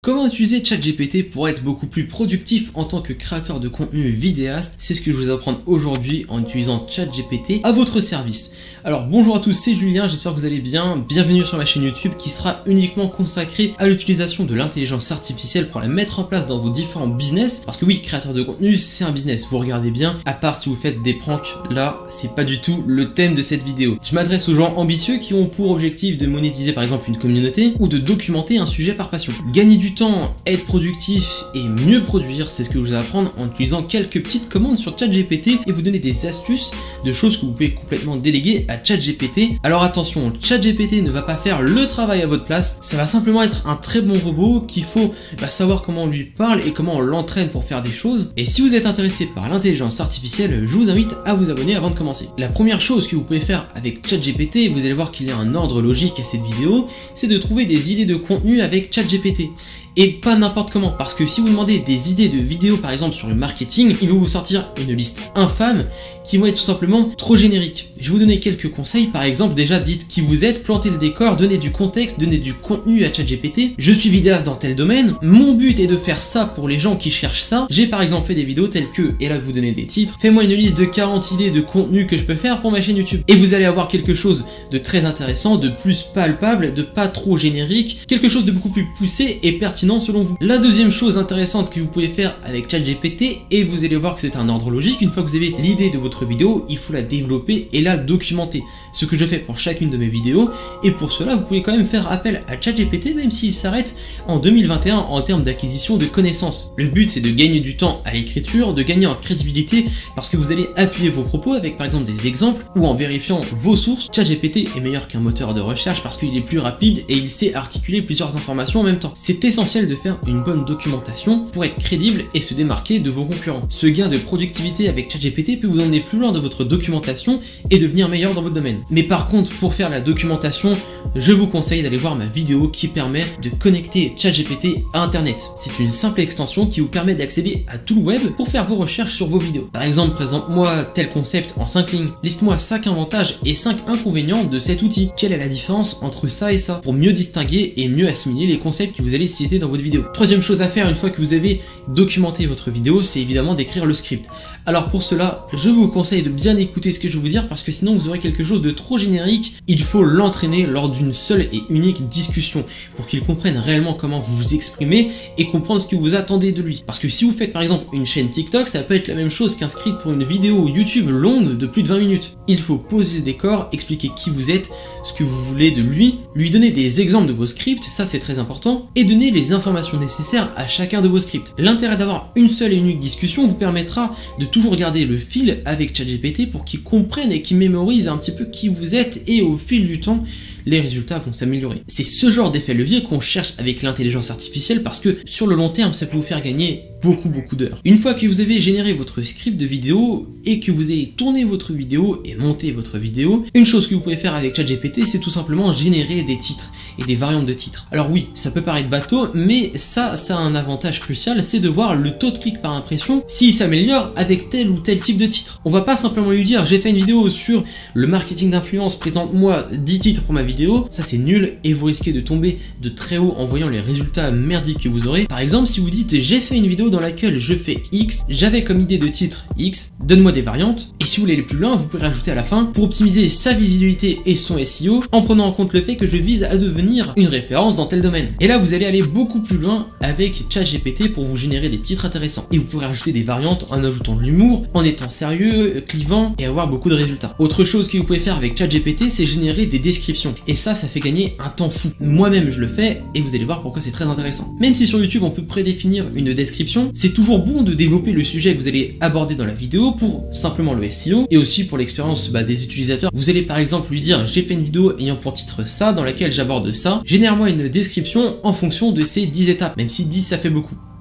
Comment utiliser ChatGPT pour être beaucoup plus productif en tant que créateur de contenu vidéaste? C'est ce que je vais vous apprendre aujourd'hui en utilisant ChatGPT à votre service. Alors bonjour à tous, c'est Julien, j'espère que vous allez bien. Bienvenue sur ma chaîne YouTube qui sera uniquement consacrée à l'utilisation de l'intelligence artificielle pour la mettre en place dans vos différents business. Parce que oui, créateur de contenu, c'est un business, vous regardez bien, à part si vous faites des pranks, là, c'est pas du tout le thème de cette vidéo. Je m'adresse aux gens ambitieux qui ont pour objectif de monétiser par exemple une communauté ou de documenter un sujet par passion. Gagner du temps, être productif et mieux produire, c'est ce que je vais apprendre en utilisant quelques petites commandes sur ChatGPT et vous donner des astuces de choses que vous pouvez complètement déléguer à ChatGPT. Alors attention, ChatGPT ne va pas faire le travail à votre place, ça va simplement être un très bon robot qu'il faut savoir comment on lui parle et comment on l'entraîne pour faire des choses. Et si vous êtes intéressé par l'intelligence artificielle, je vous invite à vous abonner avant de commencer. La première chose que vous pouvez faire avec ChatGPT, vous allez voir qu'il y a un ordre logique à cette vidéo, c'est de trouver des idées de contenu avec ChatGPT. Et pas n'importe comment, parce que si vous demandez des idées de vidéos par exemple sur le marketing, il va vous sortir une liste infâme qui vont être tout simplement trop génériques. Je vais vous donner quelques conseils, par exemple déjà dites qui vous êtes, plantez le décor, donnez du contexte, donnez du contenu à ChatGPT. Je suis vidéaste dans tel domaine, mon but est de faire ça pour les gens qui cherchent ça. J'ai par exemple fait des vidéos telles que, et là vous donnez des titres, fais-moi une liste de 40 idées de contenu que je peux faire pour ma chaîne YouTube. Et vous allez avoir quelque chose de très intéressant, de plus palpable, de pas trop générique, quelque chose de beaucoup plus poussé et pertinent selon vous. La deuxième chose intéressante que vous pouvez faire avec ChatGPT, et vous allez voir que c'est un ordre logique, une fois que vous avez l'idée de votre vidéo, il faut la développer et la documenter. Ce que je fais pour chacune de mes vidéos, et pour cela vous pouvez quand même faire appel à ChatGPT même s'il s'arrête en 2021 en termes d'acquisition de connaissances. Le but c'est de gagner du temps à l'écriture, de gagner en crédibilité parce que vous allez appuyer vos propos avec par exemple des exemples ou en vérifiant vos sources. ChatGPT est meilleur qu'un moteur de recherche parce qu'il est plus rapide et il sait articuler plusieurs informations en même temps. C'est essentiel de faire une bonne documentation pour être crédible et se démarquer de vos concurrents. Ce gain de productivité avec ChatGPT peut vous emmener plus loin dans votre documentation et devenir meilleur dans votre domaine. Mais par contre, pour faire la documentation, je vous conseille d'aller voir ma vidéo qui permet de connecter ChatGPT à Internet. C'est une simple extension qui vous permet d'accéder à tout le web pour faire vos recherches sur vos vidéos. Par exemple, présente-moi tel concept en 5 lignes. Liste-moi 5 avantages et 5 inconvénients de cet outil. Quelle est la différence entre ça et ça? Pour mieux distinguer et mieux assimiler les concepts que vous allez citer dans votre vidéo. Troisième chose à faire une fois que vous avez documenté votre vidéo, c'est évidemment d'écrire le script. Alors pour cela, je vous conseille de bien écouter ce que je vais vous dire parce que sinon vous aurez quelque chose de trop générique. Il faut l'entraîner lors d'une seule et unique discussion pour qu'il comprenne réellement comment vous vous exprimez et comprendre ce que vous attendez de lui. Parce que si vous faites par exemple une chaîne TikTok, ça peut être la même chose qu'un script pour une vidéo YouTube longue de plus de 20 minutes. Il faut poser le décor, expliquer qui vous êtes, ce que vous voulez de lui donner des exemples de vos scripts, ça c'est très important, et donner les informations nécessaires à chacun de vos scripts. L'intérêt d'avoir une seule et unique discussion vous permettra de toujours garder le fil avec ChatGPT pour qu'il comprenne et qu'il mémorise un petit peu qui vous êtes et au fil du temps, les résultats vont s'améliorer. C'est ce genre d'effet levier qu'on cherche avec l'intelligence artificielle parce que sur le long terme, ça peut vous faire gagner beaucoup d'heures. Une fois que vous avez généré votre script de vidéo et que vous avez tourné votre vidéo et monté votre vidéo, une chose que vous pouvez faire avec ChatGPT, c'est tout simplement générer des titres et des variantes de titres. Alors oui, ça peut paraître bateau, mais ça a un avantage crucial, c'est de voir le taux de clic par impression s'il s'améliore avec tel ou tel type de titre. On va pas simplement lui dire j'ai fait une vidéo sur le marketing d'influence, présente-moi 10 titres pour ma vidéo, ça c'est nul et vous risquez de tomber de très haut en voyant les résultats merdiques que vous aurez. Par exemple, si vous dites j'ai fait une vidéo dans laquelle je fais X, j'avais comme idée de titre X, donne-moi des variantes, et si vous voulez aller plus loin, vous pouvez rajouter à la fin pour optimiser sa visibilité et son SEO en prenant en compte le fait que je vise à devenir une référence dans tel domaine. Et là, vous allez aller beaucoup plus loin avec ChatGPT pour vous générer des titres intéressants. Et vous pourrez rajouter des variantes en ajoutant de l'humour, en étant sérieux, clivant et avoir beaucoup de résultats. Autre chose que vous pouvez faire avec ChatGPT, c'est générer des descriptions. Et ça fait gagner un temps fou. Moi-même, je le fais et vous allez voir pourquoi c'est très intéressant. Même si sur YouTube, on peut prédéfinir une description, c'est toujours bon de développer le sujet que vous allez aborder dans la vidéo pour simplement le SEO et aussi pour l'expérience des utilisateurs. Vous allez par exemple lui dire j'ai fait une vidéo ayant pour titre ça, dans laquelle j'aborde ça, génère-moi une description en fonction de ces 10 étapes, même si 10 ça fait beaucoup.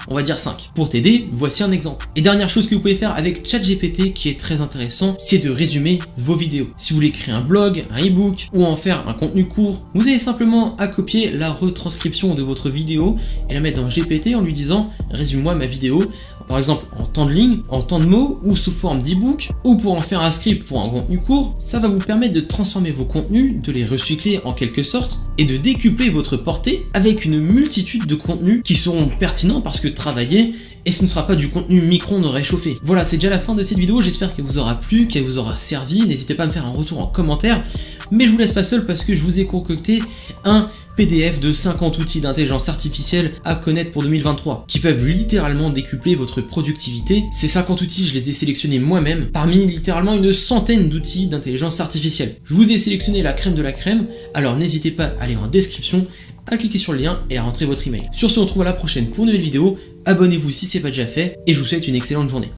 on va dire 5. Pour t'aider, voici un exemple. Et dernière chose que vous pouvez faire avec ChatGPT qui est très intéressant, c'est de résumer vos vidéos. Si vous voulez créer un blog, un e-book ou en faire un contenu court, vous avez simplement à copier la retranscription de votre vidéo et la mettre dans GPT en lui disant « résume-moi ma vidéo ». Par exemple en temps de ligne, en temps de mots ou sous forme d'e-book, ou pour en faire un script pour un contenu court, ça va vous permettre de transformer vos contenus, de les recycler en quelque sorte, et de décupler votre portée avec une multitude de contenus qui seront pertinents parce que travaillés, et ce ne sera pas du contenu micro-ondes réchauffé. Voilà, c'est déjà la fin de cette vidéo, j'espère qu'elle vous aura plu, qu'elle vous aura servi, n'hésitez pas à me faire un retour en commentaire, mais je vous laisse pas seul parce que je vous ai concocté un PDF de 50 outils d'intelligence artificielle à connaître pour 2023, qui peuvent littéralement décupler votre productivité. Ces 50 outils, je les ai sélectionnés moi-même, parmi littéralement une centaine d'outils d'intelligence artificielle. Je vous ai sélectionné la crème de la crème, alors n'hésitez pas à aller en description, à cliquer sur le lien et à rentrer votre email. Sur ce, on se retrouve à la prochaine pour une nouvelle vidéo, abonnez-vous si ce n'est pas déjà fait, et je vous souhaite une excellente journée.